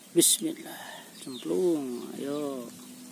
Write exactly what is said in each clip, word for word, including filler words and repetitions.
Bismillah, cemplung, ayo.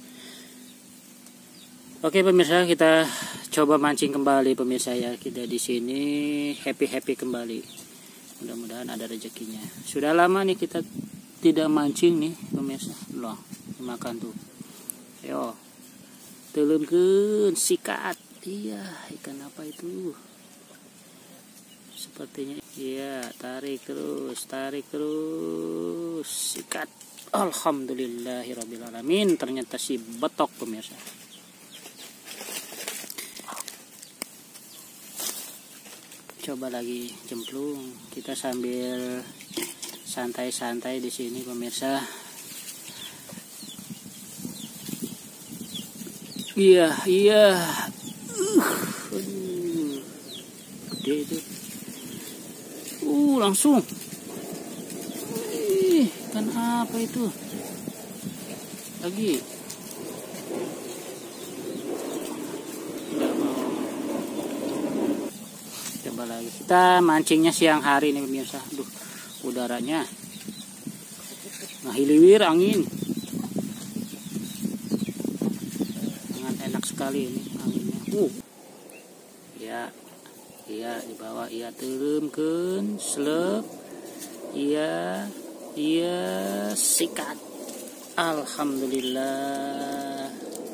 Oke pemirsa, kita coba mancing kembali pemirsa ya. Kita di sini happy happy kembali. Mudah-mudahan ada rezekinya. Sudah lama nih kita tidak mancing nih pemirsa. Loh, makan tuh. Ayo, telemkeun sikat. Iya, ikan apa itu? Sepertinya iya, tarik terus, tarik terus, sikat. Alhamdulillahirrabbilalamin, ternyata si betok pemirsa. Coba lagi cemplung, kita sambil santai-santai di sini pemirsa. Iya, iya. Uh, aduh. Gede itu. Uh, langsung. Ih, ikan apa itu? Lagi. Tidak mau. Coba lagi. Kita mancingnya siang hari nih pemirsa. Aduh, udaranya ngahiliwir angin. Sangat enak sekali ini anginnya. Uh. Ya. Iya, di bawah iya turunkan selep. Iya, iya sikat. Alhamdulillah.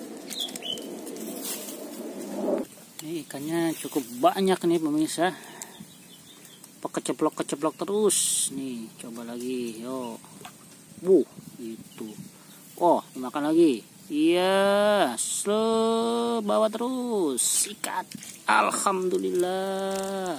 Ini ikannya cukup banyak nih pemirsa. Keceplok-keceplok terus. Nih, coba lagi. Yo. Bu, itu. Oh, dimakan lagi. Iya, slow, bawa terus, sikat. Alhamdulillah.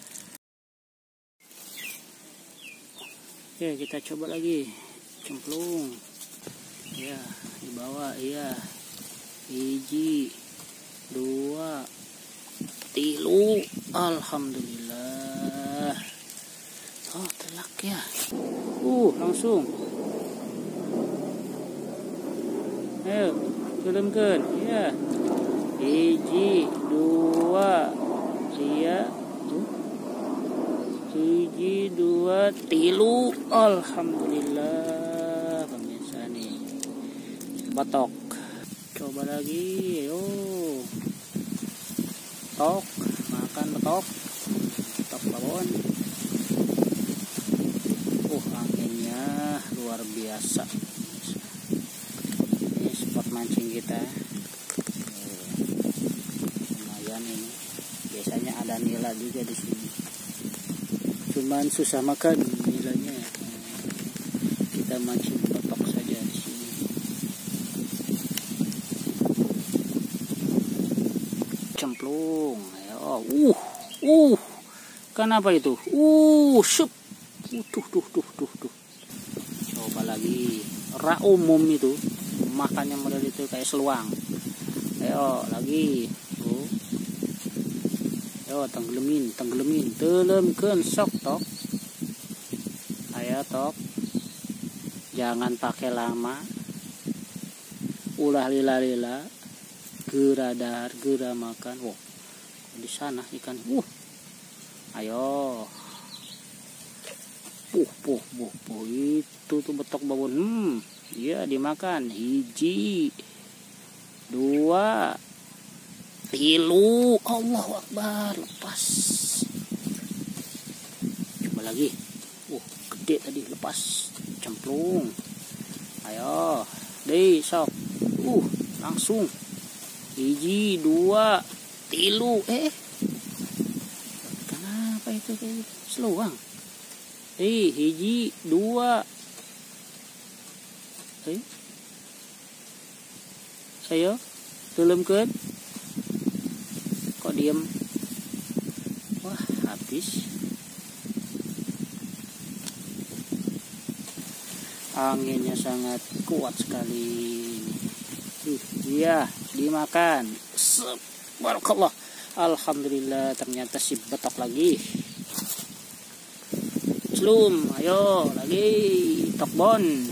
Oke, kita coba lagi, cemplung. Ya, di bawah, iya. Hiji, dua, tilu. Alhamdulillah. Oh, telak ya. Uh, langsung. Ayo, turunkan, ya. Hiji, dua, iya, hiji, dua, tilu. Alhamdulillah, pemirsa nih, batok. Coba lagi, yo. Tok, makan batok, batok babon. Uh, anginnya luar biasa. Mancing kita lumayan ini, biasanya ada nila juga di sini, cuman susah makan nilanya. Kita mancing betok saja di sini. Cemplung, ayo. uh uh kan apa itu? uh sup uh, tuh tuh tuh tuh tuh. Coba lagi, ra umum itu makannya model itu kayak seluang. Ayo lagi. Tuh. Ayo tenggelemin, tenggelemin, telemkeun sok tok. Ayo tok. Jangan pakai lama. Ulah lila-lila. Geura dar, geura makan. Wow. Di sana ikan. Uh. Ayo. Puh, puh, puh, puh. Itu tuh betok babon. Hmm. Iya, dimakan. Hiji, dua, tilu. Allahu Akbar, lepas. Coba lagi. Uh, gede tadi, lepas. Cemplung. Ayo, deh sok. Uh, langsung. Hiji, dua, tilu. Eh, kenapa itu kayak seluang? Eh, hiji, dua. Eh, saya telemkeun. Kok diem? Wah, habis. Anginnya sangat kuat sekali. Uh, iya, dimakan. Barakallah. Alhamdulillah, ternyata si betok lagi. Slum, ayo lagi tokbon.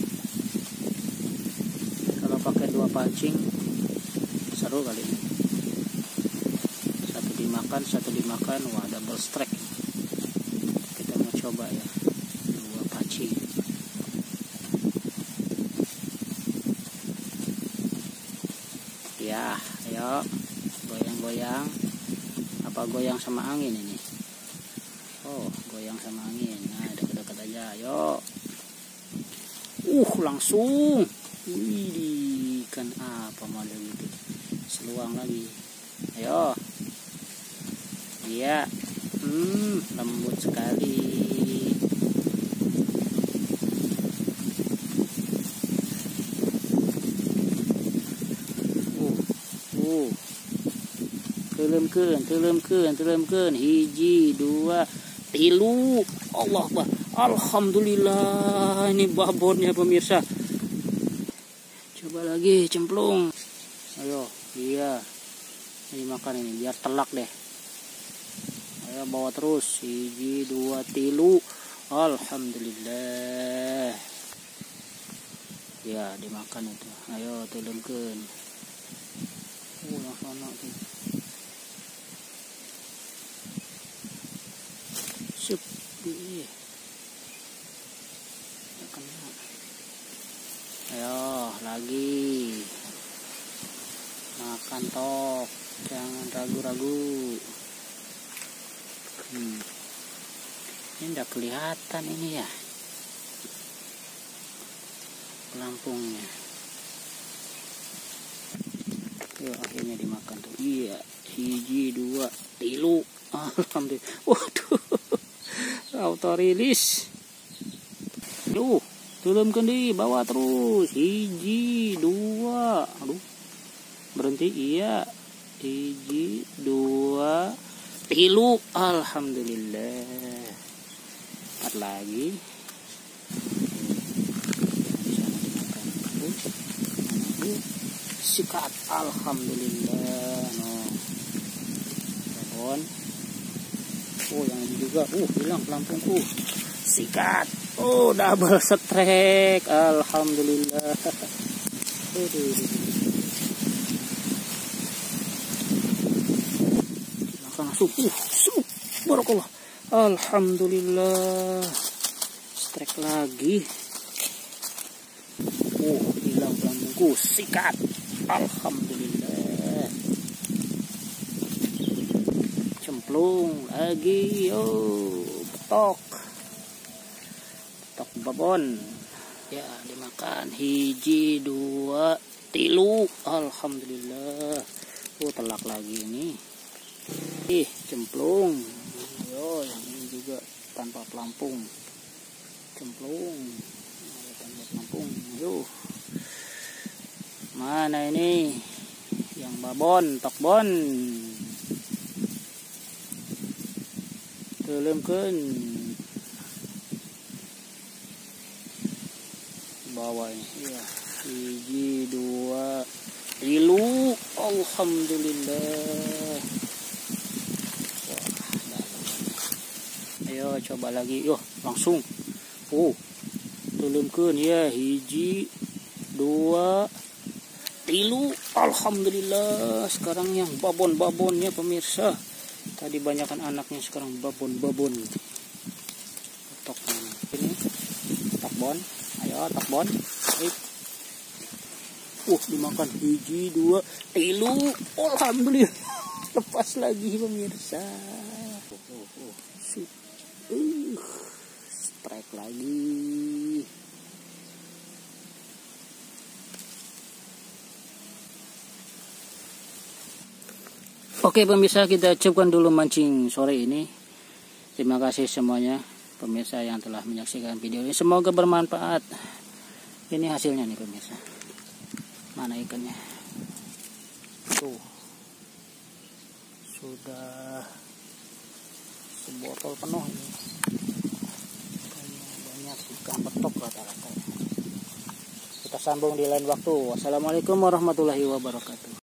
Pakai dua pancing seru kali ini. Satu dimakan, satu dimakan. Wah, double strike. Kita mau coba ya, dua pancing. ya. Ayo goyang-goyang. Apa goyang sama angin ini? Oh, goyang sama angin. Nah, dekat-dekat aja. Ayo. Uh, langsung. Wih, ikan apa model itu? Seluang lagi. Ayo. Iya. Hmm, lembut sekali. Uh, uh. Telemkeun, telemkeun, telemkeun. Hiji, dua, tilu. Allah Akbar. Alhamdulillah, ini babonnya pemirsa. Coba lagi cemplung. Ayo, iya. Ini makan ini biar telak deh. Ayo bawa terus. Hiji, dua, tilu. Alhamdulillah. Ya, dimakan itu. Ayo telemkeun. Oh, yang sana tuh. Sup. Ih. Ayo lagi makan tok, jangan ragu-ragu. hmm. Ini udah kelihatan ini ya pelampungnya. Yuk, akhirnya dimakan tuh. Iya, hiji, dua, tilu. Alhamdulillah. Waduh, auto rilis. Duh, telemkeun deui, bawa terus. Hiji, dua. Aduh. Berhenti. Iya. Hiji, dua, tilu. Alhamdulillah. Empat lagi. Sikat. Alhamdulillah. No. Pohon. Oh, yang ini juga. Uh, hilang pelampungku. Sikat. Oh, double strike. Alhamdulillah. Langsung masuk. Uh, sup. Barakallah. Alhamdulillah. Strike lagi. Oh, hilang pelampungku. Sikat. Alhamdulillah. Cemplung lagi. Yo, betok. Tok babon ya, dimakan. Hiji, dua, tilu. Alhamdulillah. Oh, telak lagi ini. Ih, cemplung. Ayo, yang ini juga tanpa pelampung. Cemplung. Ayo, tanpa pelampung. Ayo. Mana ini? Yang babon, tokbon. Telemkeun. Bawah ini. Ya. Hiji, dua, tilu. Alhamdulillah. Wah, ayo coba lagi. Yo, langsung. Oh, telemkeun ya. Hiji, dua, tilu. Alhamdulillah. Sekarang yang babon-babonnya pemirsa. Tadi banyakan anaknya, sekarang babon-babon. Tok ini. Tokbon. Ayo takbon. Baik. Uh, dimakan. Hiji, dua, tilu. Alhamdulillah. Lepas lagi pemirsa. Uh, uh, uh. uh. Strike lagi. Oke pemirsa, kita cukupkan dulu mancing sore ini. Terima kasih semuanya pemirsa yang telah menyaksikan video ini. Semoga bermanfaat. Ini hasilnya nih pemirsa. Mana ikannya? Tuh. Sudah sebotol penuh ini. Banyak ikan betok rata-rata. Kita sambung di lain waktu. Wassalamualaikum warahmatullahi wabarakatuh.